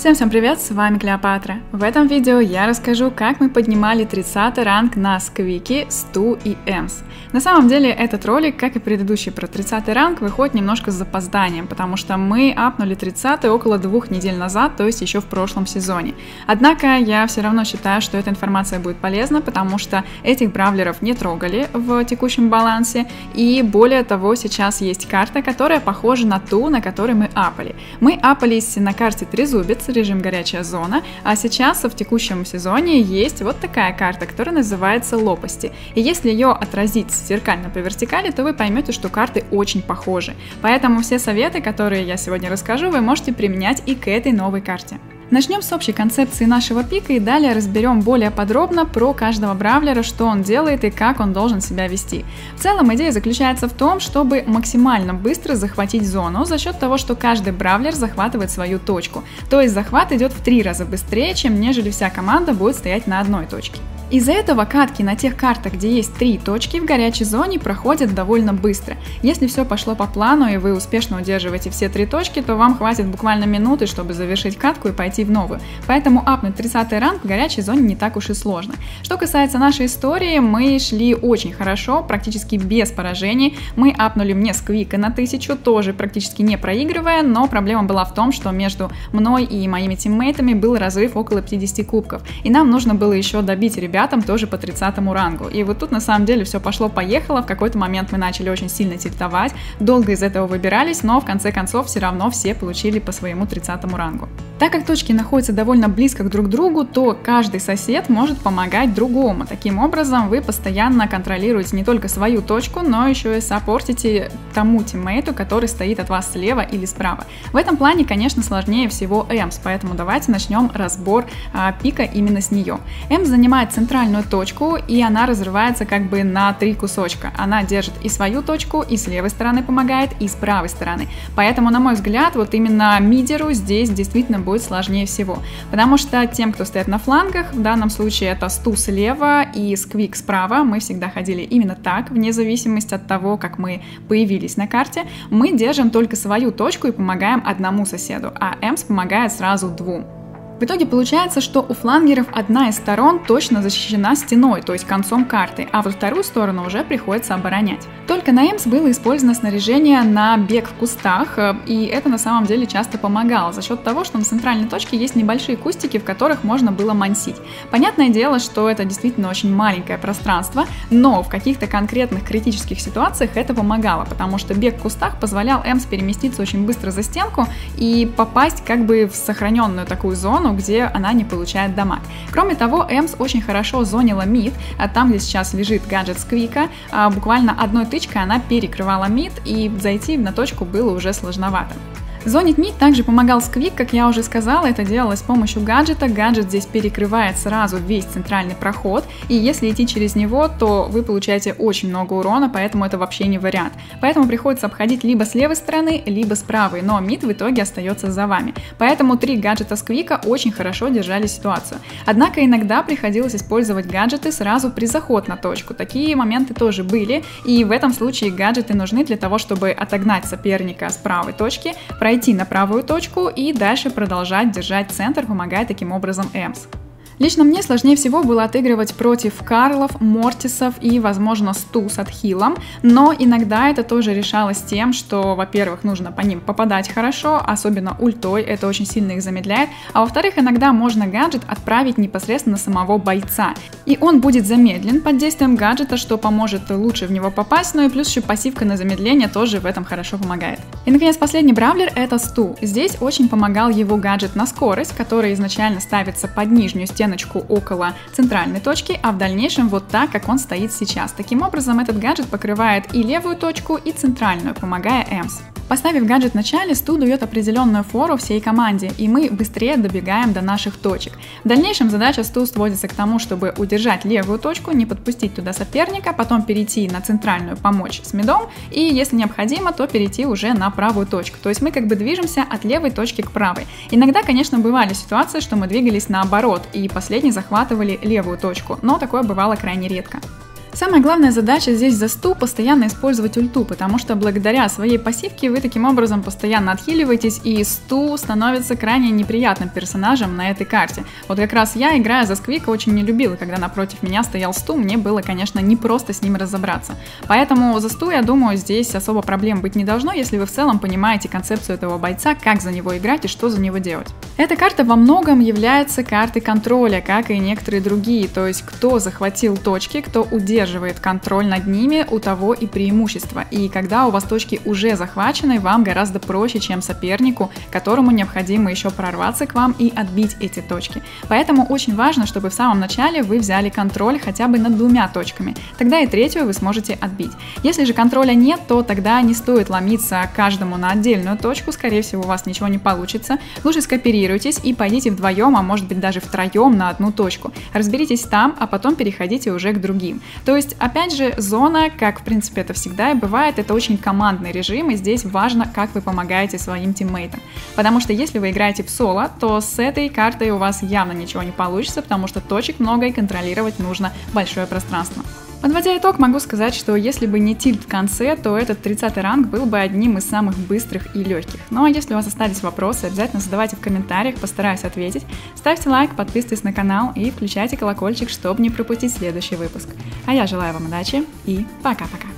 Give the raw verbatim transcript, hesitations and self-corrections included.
Всем-всем привет, с вами Клеопатра. В этом видео я расскажу, как мы поднимали тридцатый ранг на Сквике, Сту и Эмс. На самом деле этот ролик, как и предыдущий про тридцатый ранг, выходит немножко с запозданием, потому что мы апнули тридцатый около двух недель назад, то есть еще в прошлом сезоне. Однако я все равно считаю, что эта информация будет полезна, потому что этих бравлеров не трогали в текущем балансе, и более того, сейчас есть карта, которая похожа на ту, на которой мы апали. Мы апались на карте Трезубец, режим горячая зона, а сейчас в текущем сезоне есть вот такая карта, которая называется Лопасти. И если ее отразить зеркально по вертикали, то вы поймете, что карты очень похожи. Поэтому все советы, которые я сегодня расскажу, вы можете применять и к этой новой карте. Начнем с общей концепции нашего пика и далее разберем более подробно про каждого бравлера, что он делает и как он должен себя вести. В целом идея заключается в том, чтобы максимально быстро захватить зону за счет того, что каждый бравлер захватывает свою точку. То есть захват идет в три раза быстрее, чем нежели вся команда будет стоять на одной точке. Из-за этого катки на тех картах, где есть три точки в горячей зоне, проходят довольно быстро. Если все пошло по плану и вы успешно удерживаете все три точки, то вам хватит буквально минуты, чтобы завершить катку и пойти в новую. Поэтому апнуть тридцатый ранг в горячей зоне не так уж и сложно. Что касается нашей истории, мы шли очень хорошо, практически без поражений. Мы апнули мне Сквика на тысячу, тоже практически не проигрывая, но проблема была в том, что между мной и моими тиммейтами был разрыв около пятидесяти кубков. И нам нужно было еще добить ребят тоже по тридцатому рангу. И вот тут на самом деле все пошло-поехало, в какой-то момент мы начали очень сильно тильтовать, долго из этого выбирались, но в конце концов все равно все получили по своему тридцатому рангу. Так как точки находятся довольно близко друг к другу, то каждый сосед может помогать другому. Таким образом вы постоянно контролируете не только свою точку, но еще и саппортите тому тиммейту, который стоит от вас слева или справа. В этом плане, конечно, сложнее всего Эмс, поэтому давайте начнем разбор а, пика именно с нее. Эмс занимает центральную центральную точку, и она разрывается как бы на три кусочка. Она держит и свою точку, и с левой стороны помогает, и с правой стороны. Поэтому, на мой взгляд, вот именно мидеру здесь действительно будет сложнее всего. Потому что тем, кто стоит на флангах, в данном случае это Сту слева и Сквик справа, мы всегда ходили именно так, вне зависимости от того, как мы появились на карте, мы держим только свою точку и помогаем одному соседу, а Эмс помогает сразу двум. В итоге получается, что у флангеров одна из сторон точно защищена стеной, то есть концом карты, а вот вторую сторону уже приходится оборонять. Только на Эмс было использовано снаряжение на бег в кустах, и это на самом деле часто помогало, за счет того, что на центральной точке есть небольшие кустики, в которых можно было мансить. Понятное дело, что это действительно очень маленькое пространство, но в каких-то конкретных критических ситуациях это помогало, потому что бег в кустах позволял Эмс переместиться очень быстро за стенку и попасть как бы в сохраненную такую зону, где она не получает дамаг. Кроме того, Эмс очень хорошо зонила мид, а там, где сейчас лежит гаджет Сквика, буквально одной тычкой она перекрывала мид, и зайти на точку было уже сложновато. Зонить мид также помогал Сквик, как я уже сказала, это делалось с помощью гаджета. Гаджет здесь перекрывает сразу весь центральный проход, и если идти через него, то вы получаете очень много урона, поэтому это вообще не вариант. Поэтому приходится обходить либо с левой стороны, либо с правой, но мид в итоге остается за вами. Поэтому три гаджета Сквика очень хорошо держали ситуацию. Однако иногда приходилось использовать гаджеты сразу при заход на точку. Такие моменты тоже были, и в этом случае гаджеты нужны для того, чтобы отогнать соперника с правой точки, пройти на правую точку и дальше продолжать держать центр, помогая таким образом Эмс. Лично мне сложнее всего было отыгрывать против Карлов, Мортисов и, возможно, Сту с отхилом, но иногда это тоже решалось тем, что, во-первых, нужно по ним попадать хорошо, особенно ультой, это очень сильно их замедляет, а во-вторых, иногда можно гаджет отправить непосредственно на самого бойца, и он будет замедлен под действием гаджета, что поможет лучше в него попасть, ну и плюс еще пассивка на замедление тоже в этом хорошо помогает. И, наконец, последний бравлер — это Сту. Здесь очень помогал его гаджет на скорость, который изначально ставится под нижнюю стену около центральной точки, а в дальнейшем вот так, как он стоит сейчас. Таким образом, этот гаджет покрывает и левую точку, и центральную, помогая Эмс. Поставив гаджет в начале, Сту дает определенную фору всей команде, и мы быстрее добегаем до наших точек. В дальнейшем задача Сту сводится к тому, чтобы удержать левую точку, не подпустить туда соперника, потом перейти на центральную, помочь с мидом, и если необходимо, то перейти уже на правую точку. То есть мы как бы движемся от левой точки к правой. Иногда, конечно, бывали ситуации, что мы двигались наоборот, и последние захватывали левую точку, но такое бывало крайне редко. Самая главная задача здесь за сту постоянно использовать ульту, потому что благодаря своей пассивке вы таким образом постоянно отхиливаетесь, и сту становится крайне неприятным персонажем на этой карте. Вот как раз я, играя за Сквика, очень не любила, когда напротив меня стоял сту, мне было, конечно, не просто с ним разобраться. Поэтому за сту, я думаю, здесь особо проблем быть не должно, если вы в целом понимаете концепцию этого бойца, как за него играть и что за него делать. Эта карта во многом является картой контроля, как и некоторые другие, то есть кто захватил точки, кто удерживает контроль над ними, у того и преимущество. И когда у вас точки уже захвачены, вам гораздо проще, чем сопернику, которому необходимо еще прорваться к вам и отбить эти точки. Поэтому очень важно, чтобы в самом начале вы взяли контроль хотя бы над двумя точками. Тогда и третью вы сможете отбить. Если же контроля нет, то тогда не стоит ломиться каждому на отдельную точку, скорее всего у вас ничего не получится. Лучше скооперируйтесь и пойдите вдвоем, а может быть даже втроем на одну точку. Разберитесь там, а потом переходите уже к другим. То есть, опять же, зона, как в принципе это всегда и бывает, это очень командный режим, и здесь важно, как вы помогаете своим тиммейтам. Потому что если вы играете в соло, то с этой картой у вас явно ничего не получится, потому что точек много и контролировать нужно большое пространство. Подводя итог, могу сказать, что если бы не тильт в конце, то этот тридцатый ранг был бы одним из самых быстрых и легких. Ну а если у вас остались вопросы, обязательно задавайте в комментариях, постараюсь ответить. Ставьте лайк, подписывайтесь на канал и включайте колокольчик, чтобы не пропустить следующий выпуск. А я желаю вам удачи и пока-пока!